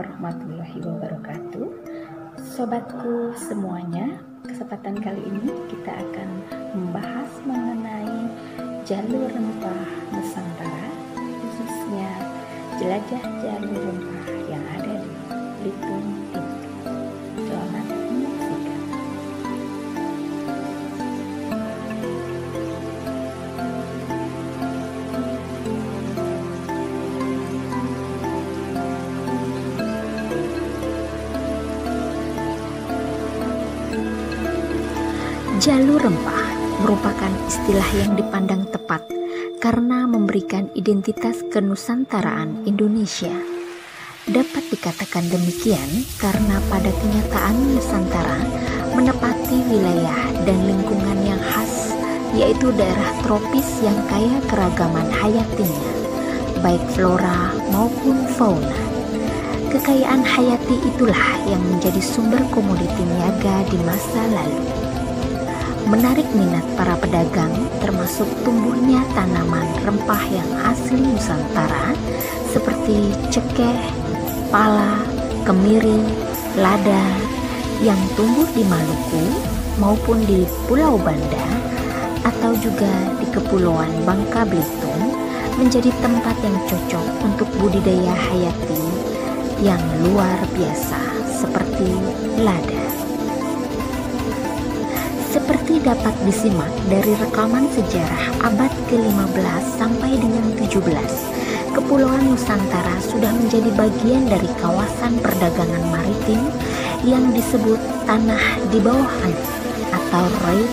warahmatullahi wabarakatuh. Sobatku semuanya, kesempatan kali ini kita akan membahas mengenai jalur rempah Nusantara, khususnya jelajah jalur rempah yang ada di Belitung Timur. Selamat menyaksikan. Jalur rempah merupakan istilah yang dipandang tepat karena memberikan identitas kenusantaraan Indonesia. Dapat dikatakan demikian karena pada kenyataan Nusantara menepati wilayah dan lingkungan yang khas, yaitu daerah tropis yang kaya keragaman hayatinya, baik flora maupun fauna. Kekayaan hayati itulah yang menjadi sumber komoditi niaga di masa lalu. Menarik minat para pedagang termasuk tumbuhnya tanaman rempah yang asli Nusantara seperti cekeh, pala, kemiri, lada yang tumbuh di Maluku maupun di Pulau Banda atau juga di Kepulauan Bangka Belitung menjadi tempat yang cocok untuk budidaya hayati yang luar biasa seperti lada. Seperti dapat disimak dari rekaman sejarah abad ke-15 sampai dengan 17, Kepulauan Nusantara sudah menjadi bagian dari kawasan perdagangan maritim yang disebut Tanah di Bawah Angin atau RAID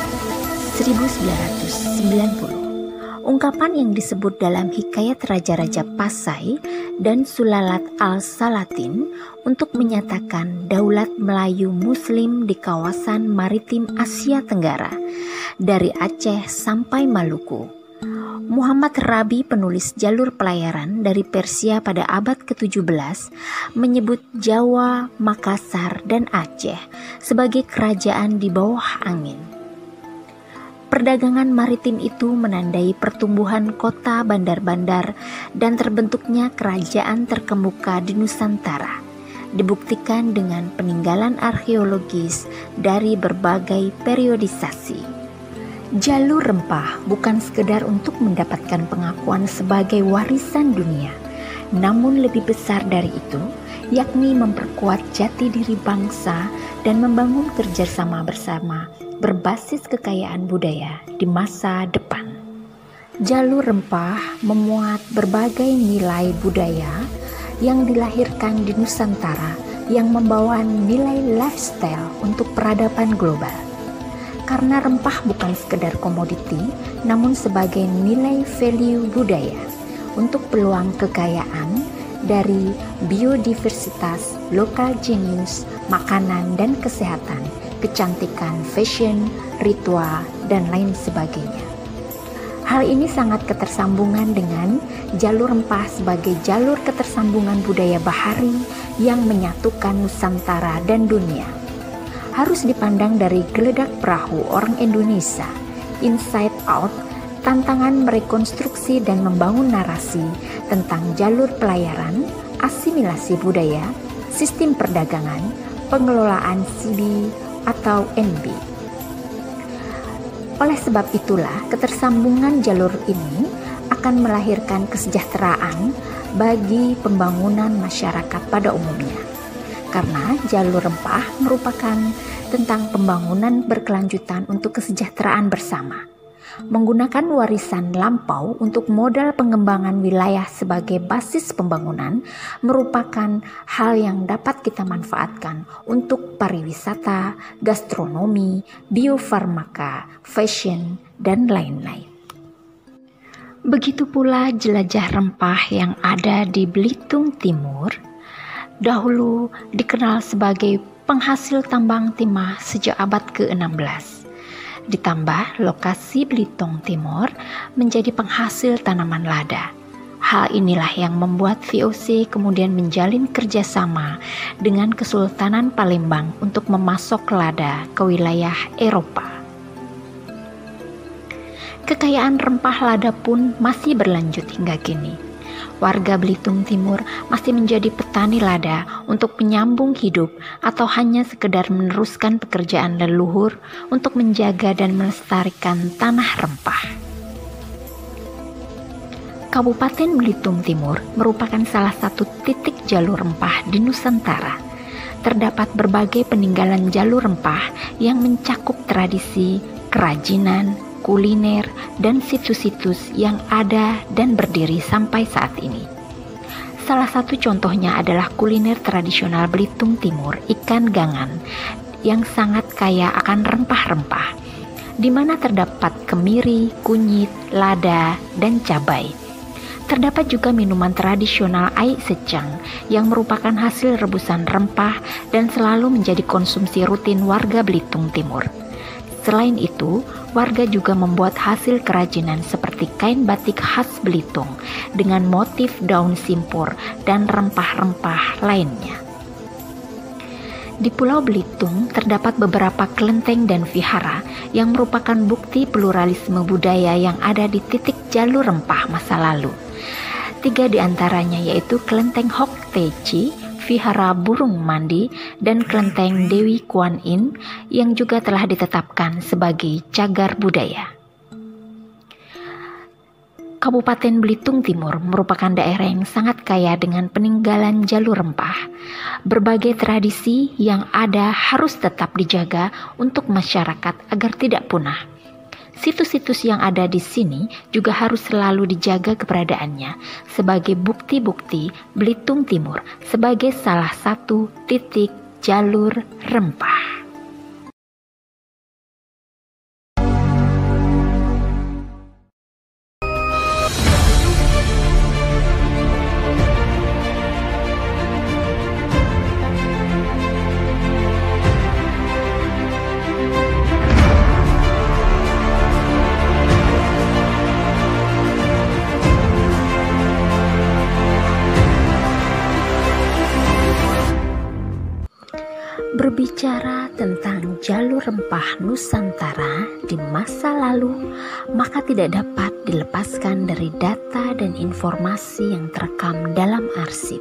1990. Ungkapan yang disebut dalam hikayat Raja-Raja Pasai dan Sulalat Al-Salatin untuk menyatakan daulat Melayu Muslim di kawasan maritim Asia Tenggara dari Aceh sampai Maluku. Muhammad Rabi, penulis jalur pelayaran dari Persia pada abad ke-17, menyebut Jawa, Makassar, dan Aceh sebagai kerajaan di bawah angin. Perdagangan maritim itu menandai pertumbuhan kota bandar-bandar dan terbentuknya kerajaan terkemuka di Nusantara. Dibuktikan dengan peninggalan arkeologis dari berbagai periodisasi. Jalur rempah bukan sekedar untuk mendapatkan pengakuan sebagai warisan dunia, namun lebih besar dari itu, yakni memperkuat jati diri bangsa dan membangun kerjasama bersama berbasis kekayaan budaya di masa depan. Jalur rempah memuat berbagai nilai budaya yang dilahirkan di Nusantara yang membawa nilai lifestyle untuk peradaban global. Karena rempah bukan sekedar komoditi, namun sebagai nilai value budaya untuk peluang kekayaan dari biodiversitas, lokal genius, makanan dan kesehatan, kecantikan, fashion, ritual, dan lain sebagainya. Hal ini sangat ketersambungan dengan jalur rempah sebagai jalur ketersambungan budaya bahari yang menyatukan Nusantara dan dunia. Harus dipandang dari geledak perahu orang Indonesia, Inside Out, tantangan merekonstruksi dan membangun narasi tentang jalur pelayaran, asimilasi budaya, sistem perdagangan, pengelolaan CB atau NB. Oleh sebab itulah, ketersambungan jalur ini akan melahirkan kesejahteraan bagi pembangunan masyarakat pada umumnya. Karena jalur rempah merupakan tentang pembangunan berkelanjutan untuk kesejahteraan bersama. Menggunakan warisan lampau untuk modal pengembangan wilayah sebagai basis pembangunan merupakan hal yang dapat kita manfaatkan untuk pariwisata, gastronomi, biofarmaka, fashion, dan lain-lain. Begitu pula jelajah rempah yang ada di Belitung Timur, dahulu dikenal sebagai penghasil tambang timah sejak abad ke-16. Ditambah lokasi Belitung Timur menjadi penghasil tanaman lada. Hal inilah yang membuat VOC kemudian menjalin kerjasama dengan Kesultanan Palembang untuk memasok lada ke wilayah Eropa. Kekayaan rempah lada pun masih berlanjut hingga kini. warga Belitung Timur masih menjadi petani lada untuk menyambung hidup atau hanya sekedar meneruskan pekerjaan leluhur untuk menjaga dan melestarikan tanah rempah. Kabupaten Belitung Timur merupakan salah satu titik jalur rempah di Nusantara. Terdapat berbagai peninggalan jalur rempah yang mencakup tradisi, kerajinan, kuliner, dan situs-situs yang ada dan berdiri sampai saat ini. Salah satu contohnya adalah kuliner tradisional Belitung Timur, ikan gangan, yang sangat kaya akan rempah-rempah, di mana terdapat kemiri, kunyit, lada, dan cabai. Terdapat juga minuman tradisional aik secang yang merupakan hasil rebusan rempah dan selalu menjadi konsumsi rutin warga Belitung Timur. Selain itu, warga juga membuat hasil kerajinan seperti kain batik khas Belitung dengan motif daun simpur dan rempah-rempah lainnya. Di Pulau Belitung terdapat beberapa kelenteng dan vihara yang merupakan bukti pluralisme budaya yang ada di titik jalur rempah masa lalu. 3 di antaranya yaitu Kelenteng Hok Teci, Vihara Burung Mandi, dan Kelenteng Dewi Kuan Yin yang juga telah ditetapkan sebagai cagar budaya. Kabupaten Belitung Timur merupakan daerah yang sangat kaya dengan peninggalan jalur rempah. Berbagai tradisi yang ada harus tetap dijaga untuk masyarakat agar tidak punah. Situs-situs yang ada di sini juga harus selalu dijaga keberadaannya sebagai bukti-bukti Belitung Timur sebagai salah satu titik jalur rempah. Berbicara tentang jalur rempah Nusantara di masa lalu, maka tidak dapat dilepaskan dari data dan informasi yang terekam dalam arsip.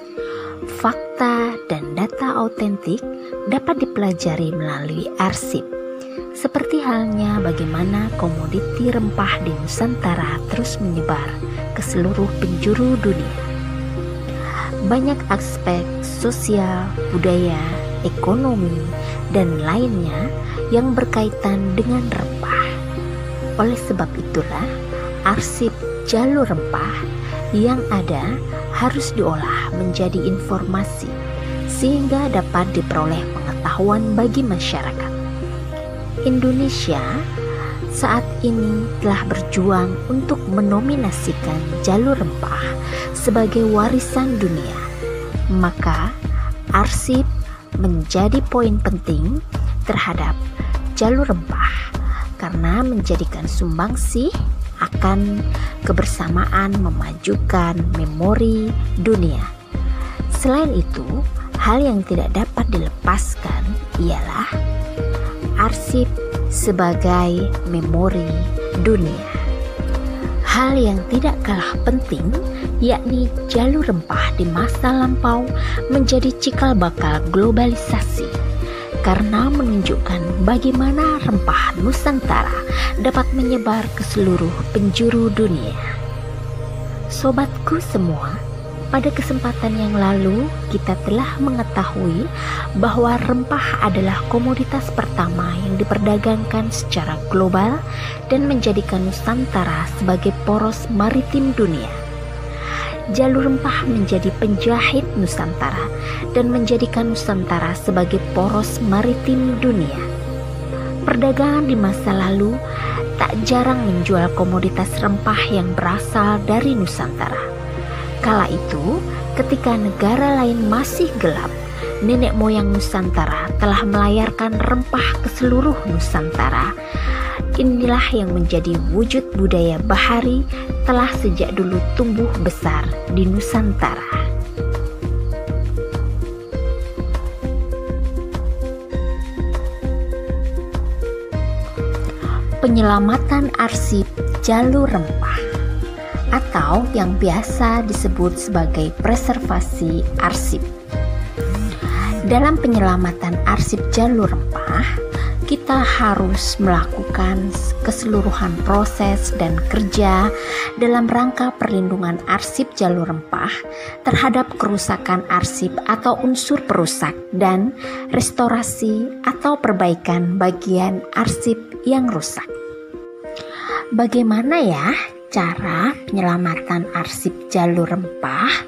Fakta dan data autentik dapat dipelajari melalui arsip, seperti halnya bagaimana komoditi rempah di Nusantara terus menyebar ke seluruh penjuru dunia. Banyak aspek sosial, budaya, ekonomi, dan lainnya yang berkaitan dengan rempah. Oleh sebab itulah, arsip jalur rempah yang ada harus diolah menjadi informasi sehingga dapat diperoleh pengetahuan bagi masyarakat. Indonesia saat ini telah berjuang untuk menominasikan jalur rempah sebagai warisan dunia. Maka, arsip menjadi poin penting terhadap jalur rempah karena menjadikan sumbangsih akan kebersamaan memajukan memori dunia. Selain itu, hal yang tidak dapat dilepaskan ialah arsip sebagai memori dunia. Hal yang tidak kalah penting yakni jalur rempah di masa lampau menjadi cikal bakal globalisasi karena menunjukkan bagaimana rempah Nusantara dapat menyebar ke seluruh penjuru dunia. Sobatku semua, pada kesempatan yang lalu kita telah mengetahui bahwa rempah adalah komoditas pertama yang diperdagangkan secara global dan menjadikan Nusantara sebagai poros maritim dunia. Jalur rempah menjadi penjahit Nusantara dan menjadikan Nusantara sebagai poros maritim dunia. Perdagangan di masa lalu tak jarang menjual komoditas rempah yang berasal dari Nusantara. Kala itu, ketika negara lain masih gelap, nenek moyang Nusantara telah melayarkan rempah ke seluruh Nusantara. Inilah yang menjadi wujud budaya bahari telah sejak dulu tumbuh besar di Nusantara. Penyelamatan arsip jalur rempah. atau yang biasa disebut sebagai preservasi arsip. Dalam penyelamatan arsip jalur rempah, kita harus melakukan keseluruhan proses dan kerja dalam rangka perlindungan arsip jalur rempah terhadap kerusakan arsip atau unsur perusak dan restorasi atau perbaikan bagian arsip yang rusak. Bagaimana ya cara penyelamatan arsip jalur rempah?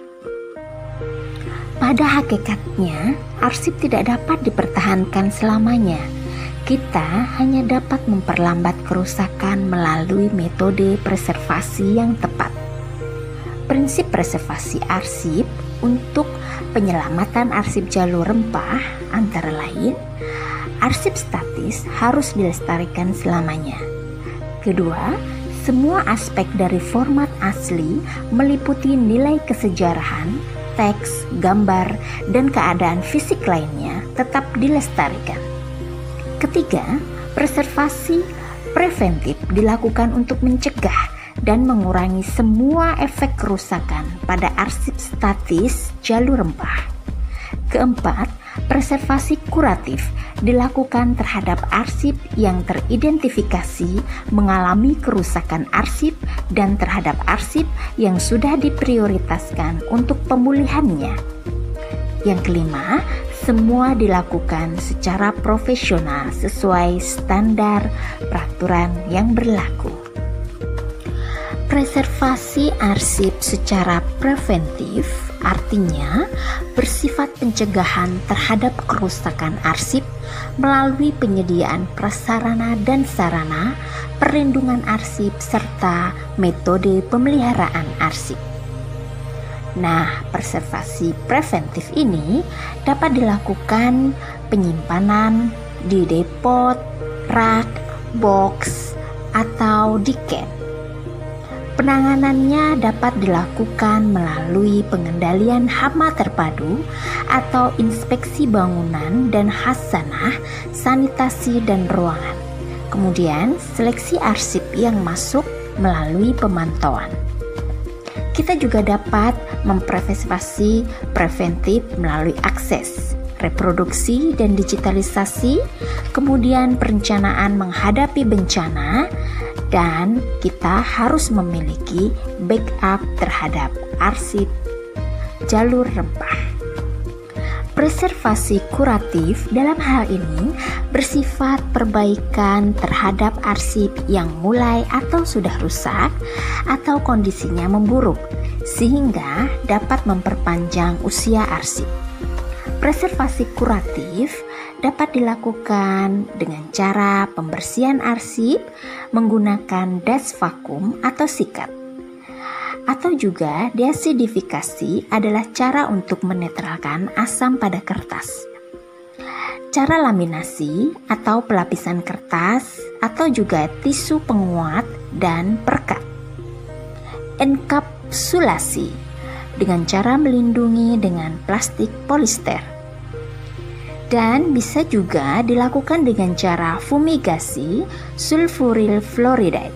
Pada hakikatnya, arsip tidak dapat dipertahankan selamanya. Kita hanya dapat memperlambat kerusakan melalui metode preservasi yang tepat. Prinsip preservasi arsip untuk penyelamatan arsip jalur rempah antara lain, arsip statis harus dilestarikan selamanya. Kedua, semua aspek dari format asli meliputi nilai kesejarahan, teks, gambar, dan keadaan fisik lainnya tetap dilestarikan. Ketiga, preservasi preventif dilakukan untuk mencegah dan mengurangi semua efek kerusakan pada arsip statis jalur rempah. Keempat, preservasi kuratif dilakukan terhadap arsip yang teridentifikasi mengalami kerusakan arsip dan terhadap arsip yang sudah diprioritaskan untuk pemulihannya. Yang kelima, semua dilakukan secara profesional sesuai standar peraturan yang berlaku. Preservasi arsip secara preventif artinya bersifat pencegahan terhadap kerusakan arsip melalui penyediaan prasarana dan sarana, perlindungan arsip, serta metode pemeliharaan arsip. Nah, preservasi preventif ini dapat dilakukan penyimpanan di depot, rak, box, atau di can. Penanganannya dapat dilakukan melalui pengendalian hama terpadu atau inspeksi bangunan dan khasanah, sanitasi dan ruangan. Kemudian seleksi arsip yang masuk melalui pemantauan. Kita juga dapat mempreservasi preventif melalui akses, reproduksi dan digitalisasi, kemudian perencanaan menghadapi bencana, dan kita harus memiliki backup terhadap arsip jalur rempah. Preservasi kuratif dalam hal ini bersifat perbaikan terhadap arsip yang mulai atau sudah rusak atau kondisinya memburuk, sehingga dapat memperpanjang usia arsip. Preservasi kuratif dapat dilakukan dengan cara pembersihan arsip menggunakan das vakum atau sikat. Atau juga deasidifikasi adalah cara untuk menetralkan asam pada kertas. Cara laminasi atau pelapisan kertas atau juga tisu penguat dan perekat. Enkapsulasi dengan cara melindungi dengan plastik polister. Dan bisa juga dilakukan dengan cara fumigasi sulfuryl fluoride.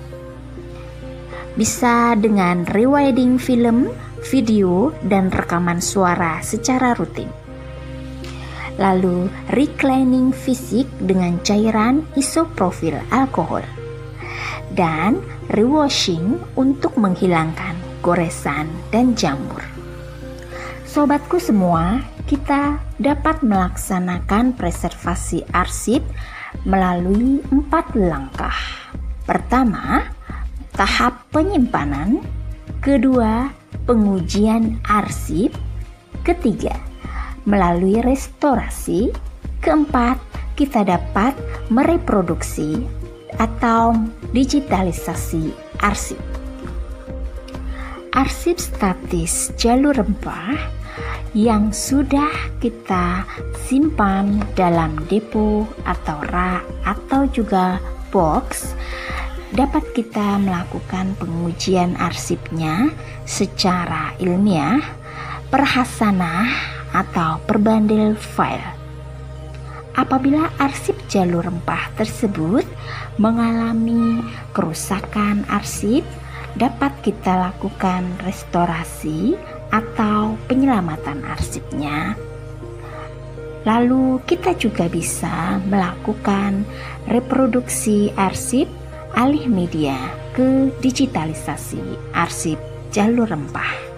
Bisa dengan rewinding film, video, dan rekaman suara secara rutin. Lalu recleaning fisik dengan cairan isopropil alkohol. Dan rewashing untuk menghilangkan goresan dan jamur. Sobatku semua, kita dapat melaksanakan preservasi arsip melalui 4 langkah. Pertama, tahap penyimpanan. Kedua, pengujian arsip. Ketiga, melalui restorasi. Keempat, kita dapat mereproduksi atau digitalisasi arsip. Arsip statis jalur rempah yang sudah kita simpan dalam depo atau rak atau juga box, dapat kita melakukan pengujian arsipnya secara ilmiah, perhasanah atau perbandil file. Apabila arsip jalur rempah tersebut mengalami kerusakan arsip dapat kita lakukan restorasi atau penyelamatan arsipnya. Lalu kita juga bisa melakukan reproduksi arsip alih media ke digitalisasi arsip jalur rempah.